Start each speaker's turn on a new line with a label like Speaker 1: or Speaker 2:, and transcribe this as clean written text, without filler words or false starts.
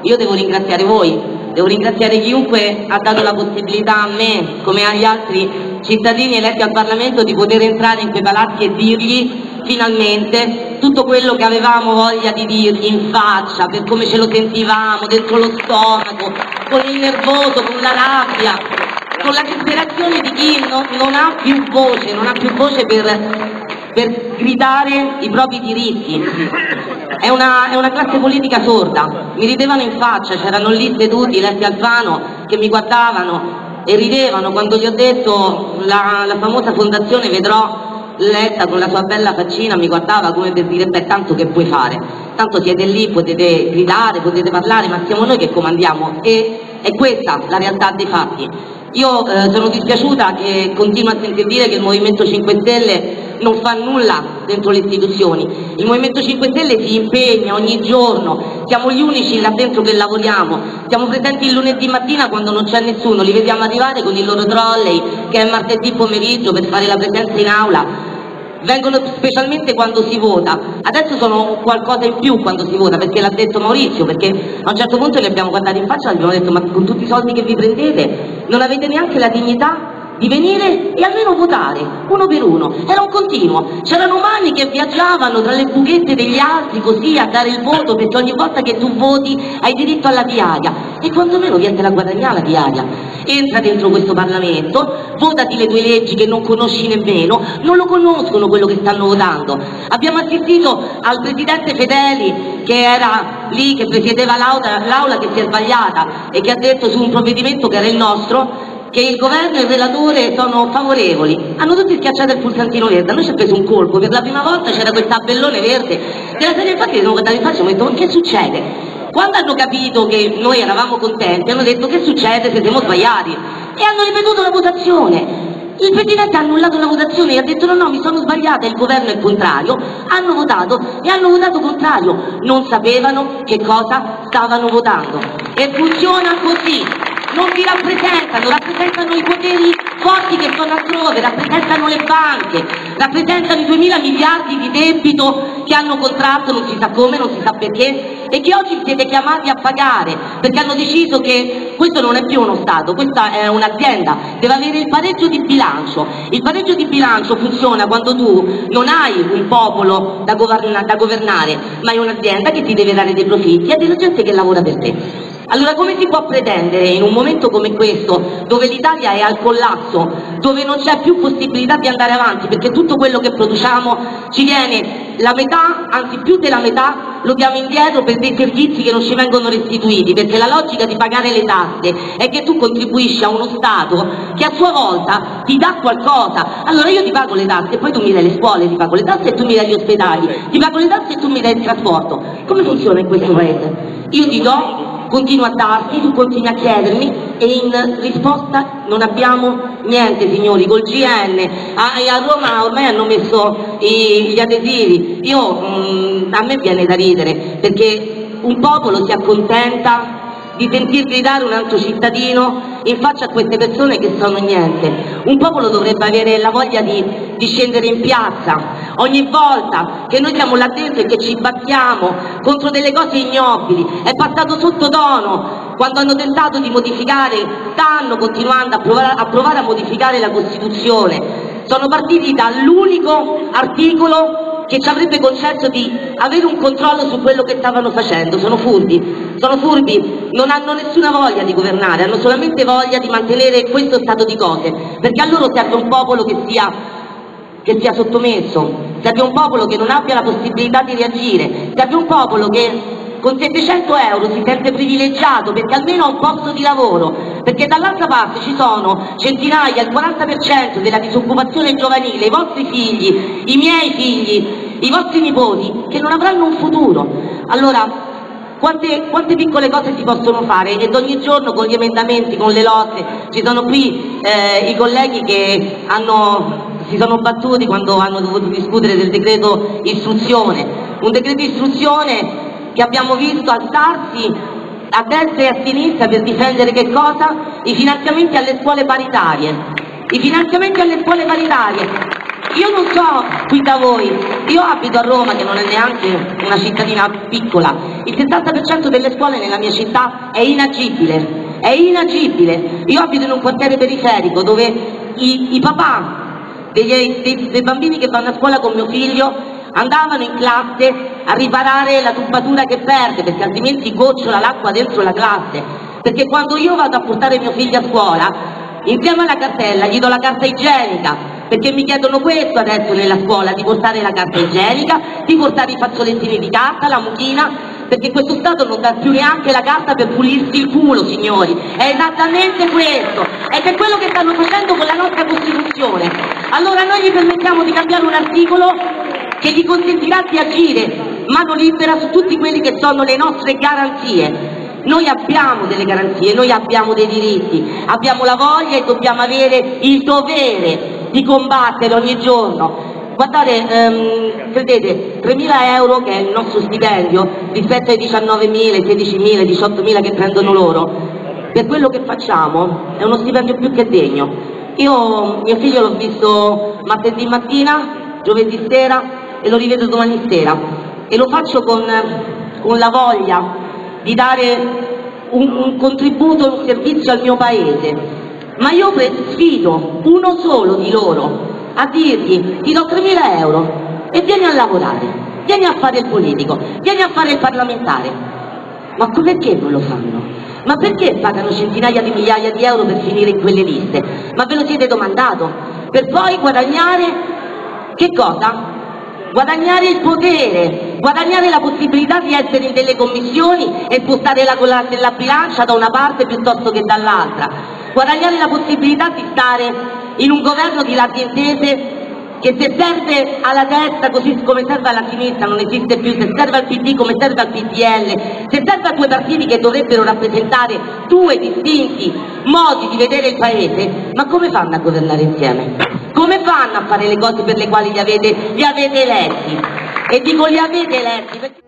Speaker 1: io devo ringraziare voi, devo ringraziare chiunque ha dato la possibilità a me, come agli altri cittadini eletti al Parlamento, di poter entrare in quei palazzi e dirgli finalmente tutto quello che avevamo voglia di dirgli in faccia, per come ce lo sentivamo, dentro lo stomaco, con il nervoso, con la rabbia, con la disperazione di chi non ha più voce per gridare i propri diritti. È una classe politica sorda, mi ridevano in faccia, c'erano lì seduti Lessi Alfano che mi guardavano e ridevano quando gli ho detto la famosa fondazione Vedrò. Letta con la sua bella faccina mi guardava come per dire: beh, tanto che puoi fare, tanto siete lì, potete gridare, potete parlare, ma siamo noi che comandiamo. E è questa la realtà dei fatti. Io sono dispiaciuta che continuo a sentir dire che il Movimento 5 Stelle non fa nulla dentro le istituzioni. Il Movimento 5 Stelle si impegna ogni giorno, siamo gli unici là dentro che lavoriamo, siamo presenti il lunedì mattina quando non c'è nessuno, li vediamo arrivare con il loro trolley che è martedì pomeriggio per fare la presenza in aula. Vengono specialmente quando si vota, adesso sono qualcosa in più quando si vota, perché l'ha detto Maurizio, perché a un certo punto li abbiamo guardati in faccia e abbiamo detto: ma con tutti i soldi che vi prendete non avete neanche la dignità di venire e almeno votare, uno per uno. Era un continuo, c'erano mani che viaggiavano tra le buchette degli altri così a dare il voto, perché ogni volta che tu voti hai diritto alla diaria, e quantomeno vietela a guadagnare la diaria. Entra dentro questo Parlamento, votati le tue leggi che non conosci nemmeno, non lo conoscono quello che stanno votando. Abbiamo assistito al presidente Fedeli che era lì, che presiedeva l'aula, che si è sbagliata e che ha detto su un provvedimento che era il nostro che il governo e il relatore sono favorevoli. Hanno tutti schiacciato il pulsantino verde, a noi ci ha preso un colpo, per la prima volta c'era quel tabellone verde della serie, infatti siamo guardati in faccia e abbiamo detto: ma che succede? Quando hanno capito che noi eravamo contenti hanno detto: che succede se siamo sbagliati? E hanno ripetuto la votazione. Il Presidente ha annullato la votazione e ha detto: no, mi sono sbagliata, il governo è contrario. Hanno votato e hanno votato contrario, non sapevano che cosa stavano votando. E funziona così. Non vi rappresentano i poteri forti che sono altrove, rappresentano le banche, rappresentano i 2000 miliardi di debito che hanno contratto, non si sa come, non si sa perché, e che oggi siete chiamati a pagare, perché hanno deciso che questo non è più uno Stato, questa è un'azienda, deve avere il pareggio di bilancio. Il pareggio di bilancio funziona quando tu non hai un popolo da governare, ma hai un'azienda che ti deve dare dei profitti e della gente che lavora per te. Allora come si può pretendere in un momento come questo, dove l'Italia è al collasso, dove non c'è più possibilità di andare avanti, perché tutto quello che produciamo ci viene la metà, anzi più della metà, lo diamo indietro per dei servizi che non ci vengono restituiti, perché la logica di pagare le tasse è che tu contribuisci a uno Stato che a sua volta ti dà qualcosa. Allora io ti pago le tasse e poi tu mi dai le scuole, ti pago le tasse e tu mi dai gli ospedali, ti pago le tasse e tu mi dai il trasporto. Come funziona in questo paese? Io ti do, continuo a darti, tu continui a chiedermi e in risposta non abbiamo niente, signori. Col GN a Roma ormai hanno messo gli adesivi. A me viene da ridere, perché un popolo si accontenta di sentir gridare un altro cittadino in faccia a queste persone che sono niente. Un popolo dovrebbe avere la voglia di scendere in piazza ogni volta che noi siamo là dentro e che ci battiamo contro delle cose ignobili. È passato sottotono quando hanno tentato di modificare, stanno continuando a provare a modificare la Costituzione. Sono partiti dall'unico articolo che ci avrebbe concesso di avere un controllo su quello che stavano facendo. Sono furbi, non hanno nessuna voglia di governare, hanno solamente voglia di mantenere questo stato di cose, perché a loro serve un popolo che sia sottomesso, serve un popolo che non abbia la possibilità di reagire, serve un popolo che con 700 euro si sente privilegiato perché almeno ha un posto di lavoro, perché dall'altra parte ci sono centinaia, il 40% della disoccupazione giovanile, i vostri figli, i miei figli, i vostri nipoti, che non avranno un futuro. Allora, quante piccole cose si possono fare, ed ogni giorno con gli emendamenti, con le lotte, ci sono qui i colleghi che si sono battuti quando hanno dovuto discutere del decreto istruzione, un decreto istruzione che abbiamo visto alzarsi a destra e a sinistra per difendere che cosa? I finanziamenti alle scuole paritarie. I finanziamenti alle scuole paritarie. io non so qui da voi, io abito a Roma che non è neanche una cittadina piccola, il 70% delle scuole nella mia città è inagibile. È inagibile. Io abito in un quartiere periferico dove i papà dei bambini che vanno a scuola con mio figlio andavano in classe a riparare la tubatura che perde, perché altrimenti gocciola l'acqua dentro la classe. Perché quando io vado a portare mio figlio a scuola, insieme alla cartella gli do la carta igienica, perché mi chiedono questo adesso nella scuola, di portare la carta igienica, di portare i fazzolettini di carta, la mucchina, perché questo Stato non dà più neanche la carta per pulirsi il culo, signori. È esattamente questo, ed è quello che stanno facendo con la nostra Costituzione. Allora noi gli permettiamo di cambiare un articolo che gli consentirà di agire mano libera su tutti quelli che sono le nostre garanzie. Noi abbiamo delle garanzie, noi abbiamo dei diritti, abbiamo la voglia e dobbiamo avere il dovere di combattere ogni giorno. Guardate, credete, 3.000 euro che è il nostro stipendio rispetto ai 19.000, 16.000, 18.000 che prendono loro, per quello che facciamo è uno stipendio più che degno. Io mio figlio l'ho visto martedì mattina, giovedì sera e lo rivedo domani sera, e lo faccio con la voglia di dare un contributo, un servizio al mio paese, ma io sfido uno solo di loro a dirgli: ti do 3.000 euro e vieni a lavorare, vieni a fare il politico, vieni a fare il parlamentare. Ma perché non lo fanno? Ma perché pagano centinaia di migliaia di euro per finire in quelle liste? Ma ve lo siete domandato? Per poi guadagnare che cosa? Guadagnare il potere, guadagnare la possibilità di essere in delle commissioni e spostare la bilancia da una parte piuttosto che dall'altra, guadagnare la possibilità di stare in un governo di larghe intese che, se serve alla destra così come serve alla sinistra, non esiste più, se serve al PD come serve al PDL, se serve a due partiti che dovrebbero rappresentare due distinti modi di vedere il paese, ma come fanno a governare insieme? Come fanno a fare le cose per le quali li avete eletti? E dico li avete eletti perché...